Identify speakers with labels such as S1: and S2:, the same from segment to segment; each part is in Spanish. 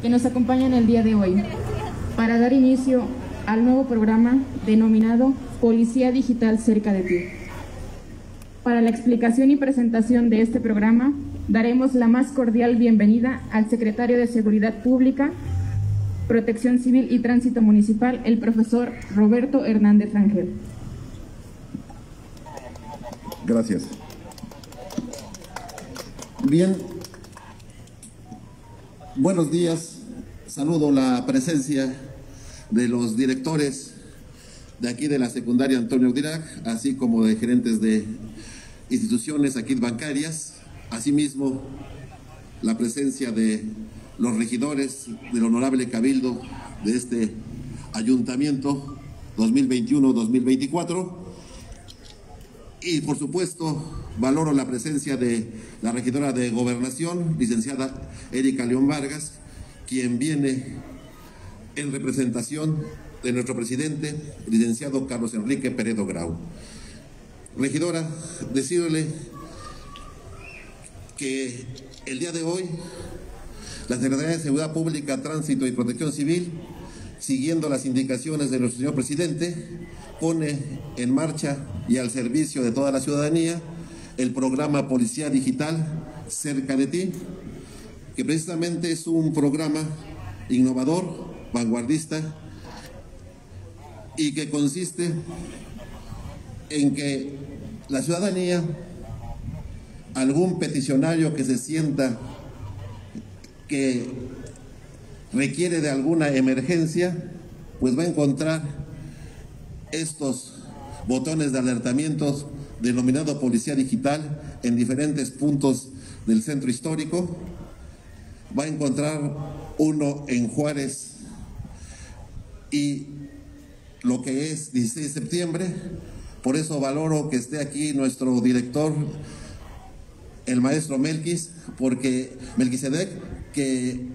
S1: que nos acompañan el día de hoy para dar inicio al nuevo programa denominado Policía Digital Cerca de Ti. Para la explicación y presentación de este programa, daremos la más cordial bienvenida al secretario de Seguridad Pública, Protección Civil y Tránsito Municipal, el profesor Roberto Hernández Rangel.
S2: Gracias. Bien, buenos días. Saludo la presencia de los directores de aquí de la secundaria Antonio Urdirac, así como de gerentes de instituciones aquí bancarias, asimismo la presencia de los regidores del honorable cabildo de este ayuntamiento 2021-2024 y por supuesto valoro la presencia de la regidora de Gobernación, licenciada Erika León Vargas, quien viene en representación de nuestro presidente, licenciado Carlos Enrique Peredo Grau. Regidora, decirle que el día de hoy la Secretaría de Seguridad Pública, Tránsito y Protección Civil, siguiendo las indicaciones de nuestro señor presidente, pone en marcha y al servicio de toda la ciudadanía el programa Policía Digital Cerca de Ti, que precisamente es un programa innovador, vanguardista, y que consiste en que la ciudadanía, algún peticionario que se sienta que requiere de alguna emergencia, pues va a encontrar estos botones de alertamientos denominado Policía Digital en diferentes puntos del centro histórico. Va a encontrar uno en Juárez y lo que es 16 de septiembre. Por eso valoro que esté aquí nuestro director, el maestro Melquisedec, que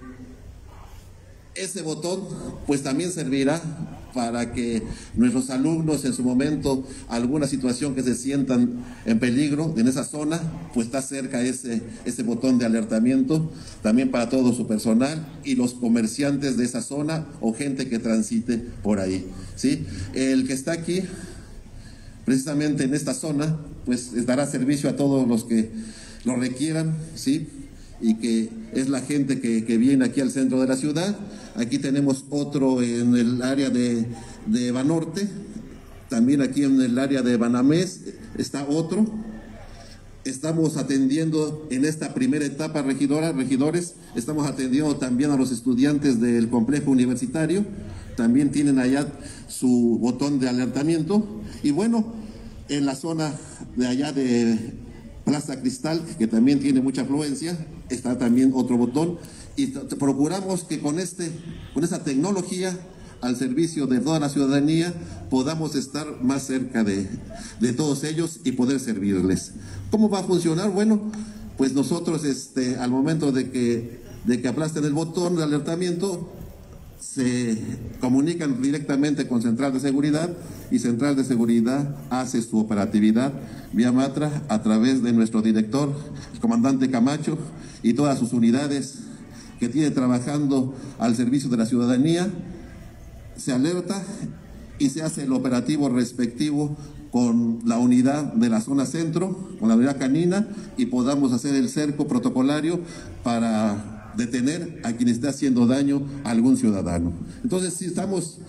S2: ese botón pues también servirá para que nuestros alumnos en su momento, alguna situación que se sientan en peligro en esa zona, pues está cerca ese botón de alertamiento, también para todo su personal y los comerciantes de esa zona o gente que transite por ahí, ¿sí? El que está aquí, precisamente en esta zona, pues dará servicio a todos los que lo requieran, ¿sí? Y que es la gente que viene aquí al centro de la ciudad. Aquí tenemos otro en el área de Banorte, también aquí en el área de Banamés está otro. Estamos atendiendo en esta primera etapa, regidores, estamos atendiendo también a los estudiantes del complejo universitario, también tienen allá su botón de alertamiento. Y bueno, en la zona de allá de Plaza Cristal, que también tiene mucha afluencia, está también otro botón, y procuramos que con esta tecnología al servicio de toda la ciudadanía podamos estar más cerca de todos ellos y poder servirles. ¿Cómo va a funcionar? Bueno, pues nosotros al momento de que aplasten el botón de alertamiento, se comunican directamente con Central de Seguridad y Central de Seguridad hace su operatividad vía Matra a través de nuestro director, el comandante Camacho, y todas sus unidades que tiene trabajando al servicio de la ciudadanía. Se alerta y se hace el operativo respectivo con la unidad de la zona centro, con la unidad canina, y podamos hacer el cerco protocolario para detener a quien esté haciendo daño a algún ciudadano. Entonces, sí, estamos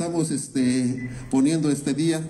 S2: poniendo este día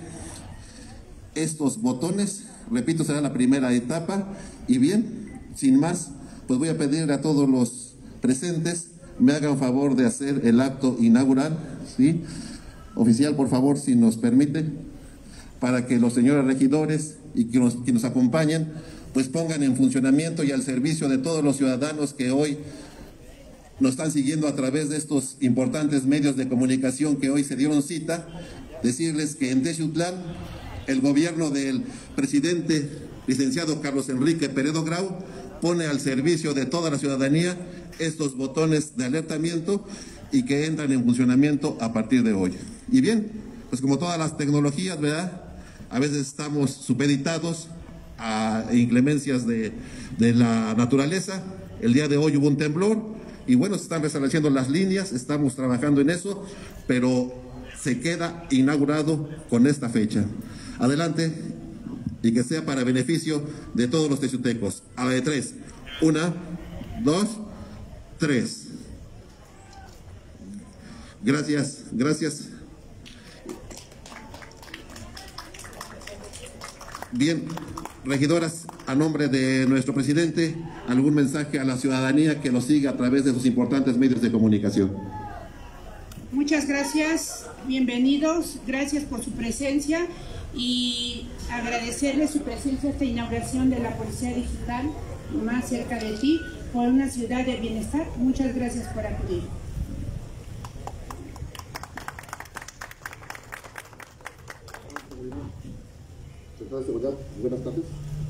S2: estos botones, repito, será la primera etapa, y bien, sin más, pues voy a pedir a todos los presentes me hagan favor de hacer el acto inaugural, ¿sí? Oficial, por favor, si nos permite, para que los señores regidores y que nos acompañen, pues pongan en funcionamiento y al servicio de todos los ciudadanos que hoy nos están siguiendo a través de estos importantes medios de comunicación que hoy se dieron cita, decirles que en Texutlán el gobierno del presidente licenciado Carlos Enrique Peredo Grau pone al servicio de toda la ciudadanía estos botones de alertamiento y que entran en funcionamiento a partir de hoy. Y bien, pues como todas las tecnologías, ¿verdad? A veces estamos supeditados a inclemencias de la naturaleza. El día de hoy hubo un temblor y bueno, se están restableciendo las líneas, estamos trabajando en eso, pero se queda inaugurado con esta fecha. Adelante, y que sea para beneficio de todos los teciutecos. A la de 3. 1, 2, 3. Gracias, gracias. Bien, regidoras, a nombre de nuestro presidente, algún mensaje a la ciudadanía que lo siga a través de sus importantes medios de comunicación.
S3: Muchas gracias, bienvenidos, gracias por su presencia y agradecerles su presencia a esta inauguración de la Policía Digital más cerca de ti, por una ciudad de bienestar. Muchas gracias por acudir.
S2: Secretario de Seguridad, buenas tardes.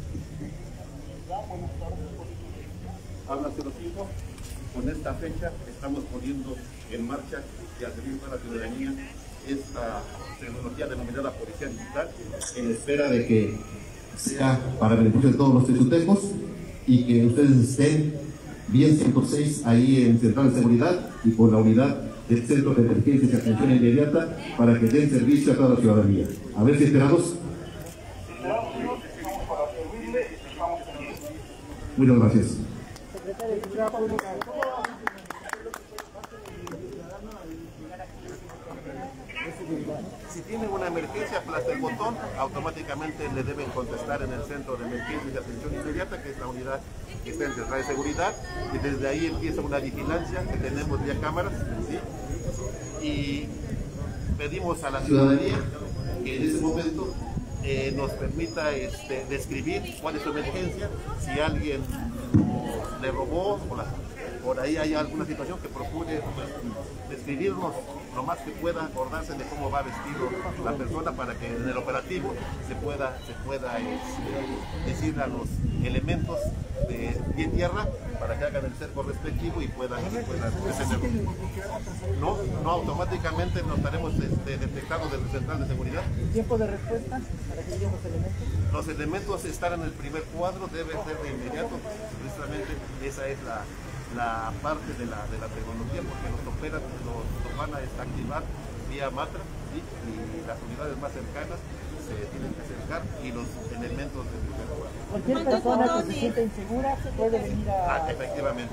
S2: Habla 05. Con esta fecha estamos poniendo en marcha y al servicio de la ciudadanía esta tecnología denominada Policía Digital, en espera de que sea para beneficio de todos los teciutecos y que ustedes estén bien 106 ahí en Central de Seguridad y con la unidad del Centro de Emergencias y Atención Inmediata para que den servicio a toda la ciudadanía. A ver si esperados. Muchas gracias. Si tienen una emergencia, aplasta el botón, automáticamente le deben contestar en el Centro de Emergencias y Atención Inmediata, que es la unidad que está en Central de Seguridad, y desde ahí empieza una vigilancia, que tenemos vía cámaras, ¿sí? Y pedimos a la ciudadanía que en ese momento nos permita describir cuál es su emergencia, si alguien le robó o por ahí hay alguna situación, que procure describirnos lo más que pueda, acordarse de cómo va vestido la persona para que en el operativo se pueda decir a los elementos de pie y tierra para que hagan el cerco respectivo y puedan detenerlo. No automáticamente nos estaremos detectando desde el Central de Seguridad.
S4: ¿El tiempo de respuesta para que lleguen los elementos?
S2: Los elementos están en el primer cuadro, debe ser de inmediato. Precisamente esa es la parte de la tecnología, porque los van a activar vía Matra, ¿sí? Y las unidades más cercanas se tienen que acercar y los elementos de primer cuadro.
S4: Cualquier persona que se sienta insegura puede venir a...
S2: Efectivamente.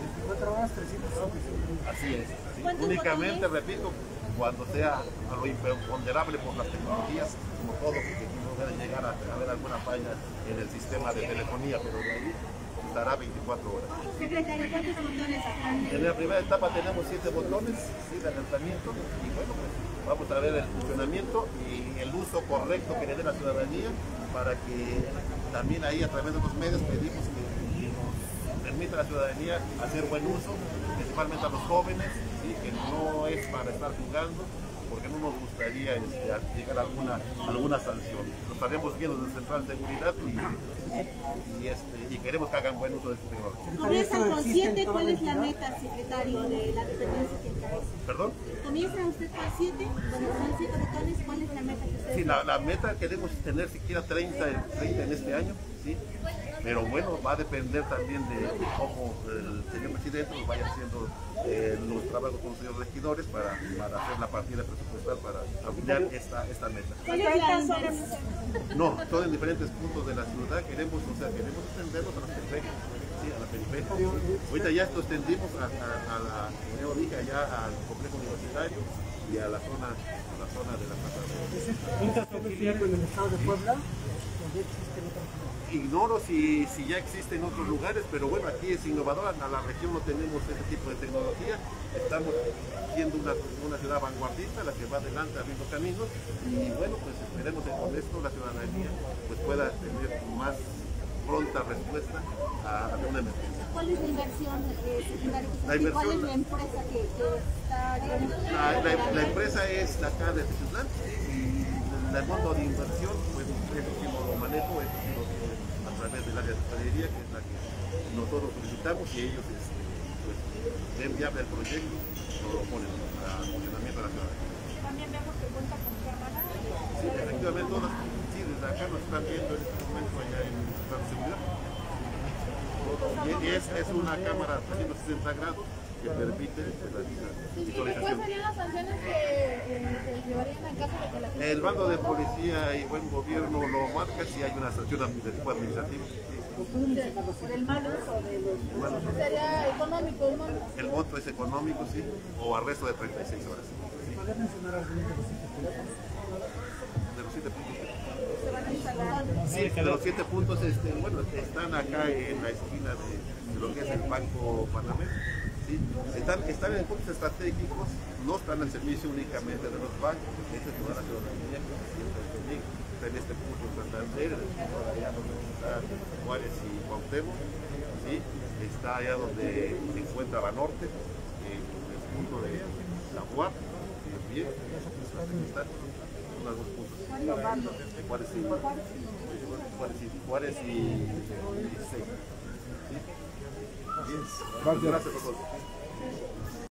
S2: Así es. ¿Sí? Únicamente, repito, cuando sea a lo imponderable por las tecnologías, como todo, porque no puede llegar a haber alguna falla en el sistema de telefonía, pero de ahí estará 24 horas.
S5: Secretario, ¿cuántos botones están?
S2: En la primera etapa tenemos 7 botones, ¿sí? De alertamiento, y bueno, pues vamos a ver el funcionamiento y el uso correcto que le dé la ciudadanía, para que también ahí a través de los medios pedimos que nos permita a la ciudadanía hacer buen uso, principalmente a los jóvenes, ¿sí? Que no es para estar jugando, porque no nos gustaría llegar a alguna sanción. Lo estaremos viendo desde Central de Seguridad y queremos que hagan buen uso de su tecnología.
S5: Comienzan con 7, ¿cuál es la meta, secretario, de la dependencia que encabeza?
S2: ¿Perdón?
S5: Comienza usted con 7, cuando son 7 botones, ¿cuál es la meta que usted?
S2: Sí, la meta queremos tener siquiera 30 en este año, ¿sí? Pero bueno, va a depender también de cómo el señor presidente nos vaya haciendo los trabajos con los señores regidores para hacer la partida presupuestal para ampliar esta meta.
S5: ¿Cuál es la zona?
S2: No, son en diferentes puntos de la ciudad, queremos extenderlos a la periferia, sí, a la periferia. Ahorita ya esto extendimos a la, como ya dije, allá al complejo universitario y a la zona de la plaza.
S4: ¿Cuentas con el estado de Puebla? ¿Dónde existe otra ciudad?
S2: Ignoro si ya existe en otros lugares, pero bueno, aquí es innovadora, en la región no tenemos ese tipo de tecnología, estamos siendo una ciudad vanguardista, la que va adelante abriendo caminos, y bueno, pues esperemos que con esto la ciudadanía pues pueda tener más pronta respuesta a una emergencia.
S5: ¿Cuál es la inversión, secretario?
S2: La inversión,
S5: ¿cuál es la empresa que está, digamos?
S2: La empresa es la acá de Teciutlán, y el monto de inversión, pues eso sí lo manejo, eso sí lo a través del área de tesorería, que es la que nosotros solicitamos, y ellos pues ven viable el proyecto, lo ponen a funcionamiento de la ciudadanía.
S5: También vemos que cuenta con cámaras.
S2: Sí, efectivamente, sí, desde acá nos están viendo en este momento allá en Central de Seguridad. Y es una cámara 360 grados,
S6: que permite la visualización.
S5: ¿Cuáles serían las sanciones que llevarían en caso de que la gente...
S6: El bando de policía y buen gobierno lo marca si hay una sanción de tipo administrativo.
S5: por el mal uso de los... ¿Sería económico, no?
S6: El monto es económico, sí, o arresto de 36 horas.
S4: ¿Podrían mencionar algunos de los 7 puntos?
S6: De los 7 puntos.
S5: Se van a instalar.
S6: Sí, de los 7 puntos, bueno, están acá en la esquina de lo que es el Banco Panameño. ¿Sí? Están en puntos estratégicos, no están al servicio únicamente de los bancos, porque esa es toda la ciudadanía que se siente en peligro. Está en este punto Santander, allá donde está Juárez y Cuauhtémoc, ¿sí? Está allá donde se encuentra Banorte, en el punto de la UAP, también, están unos dos puntos. Juárez y 16. ¿Sí? Bien. Gracias a todos.